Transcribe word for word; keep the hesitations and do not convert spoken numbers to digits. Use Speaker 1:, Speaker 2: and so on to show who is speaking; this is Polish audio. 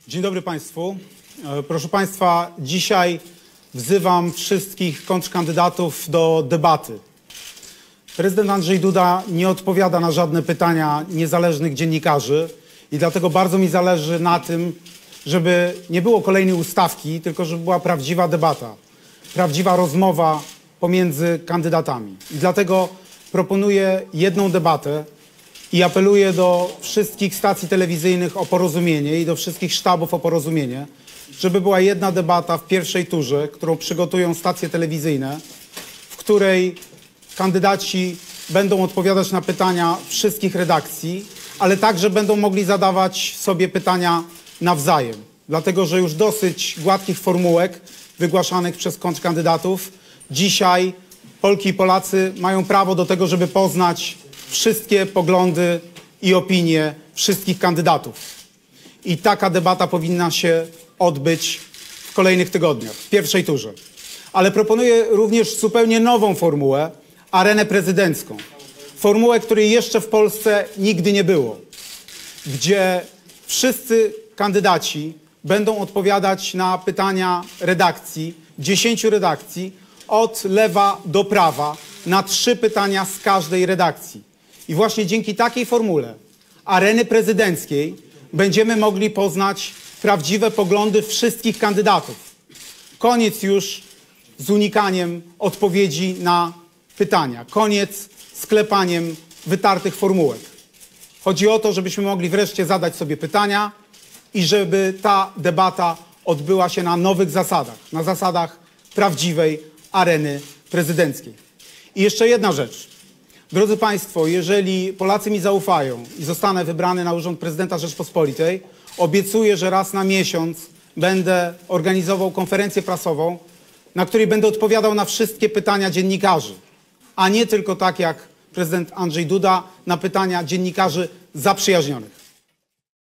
Speaker 1: Dzień dobry Państwu. Proszę Państwa, dzisiaj wzywam wszystkich kontrkandydatów do debaty. Prezydent Andrzej Duda nie odpowiada na żadne pytania niezależnych dziennikarzy i dlatego bardzo mi zależy na tym, żeby nie było kolejnej ustawki, tylko żeby była prawdziwa debata, prawdziwa rozmowa pomiędzy kandydatami. I dlatego proponuję jedną debatę i apeluję do wszystkich stacji telewizyjnych o porozumienie i do wszystkich sztabów o porozumienie, żeby była jedna debata w pierwszej turze, którą przygotują stacje telewizyjne, w której kandydaci będą odpowiadać na pytania wszystkich redakcji, ale także będą mogli zadawać sobie pytania nawzajem. Dlatego, że już dosyć gładkich formułek wygłaszanych przez kontrkandydatów. Dzisiaj Polki i Polacy mają prawo do tego, żeby poznać wszystkie poglądy i opinie wszystkich kandydatów. I taka debata powinna się odbyć w kolejnych tygodniach, w pierwszej turze. Ale proponuję również zupełnie nową formułę, arenę prezydencką. Formułę, której jeszcze w Polsce nigdy nie było, gdzie wszyscy kandydaci będą odpowiadać na pytania redakcji, dziesięciu redakcji, od lewa do prawa, na trzy pytania z każdej redakcji. I właśnie dzięki takiej formule areny prezydenckiej będziemy mogli poznać prawdziwe poglądy wszystkich kandydatów. Koniec już z unikaniem odpowiedzi na pytania. Koniec z klepaniem wytartych formułek. Chodzi o to, żebyśmy mogli wreszcie zadać sobie pytania i żeby ta debata odbyła się na nowych zasadach, na zasadach prawdziwej areny prezydenckiej. I jeszcze jedna rzecz. Drodzy Państwo, jeżeli Polacy mi zaufają i zostanę wybrany na urząd prezydenta Rzeczpospolitej, obiecuję, że raz na miesiąc będę organizował konferencję prasową, na której będę odpowiadał na wszystkie pytania dziennikarzy, a nie tylko tak jak prezydent Andrzej Duda na pytania dziennikarzy zaprzyjaźnionych.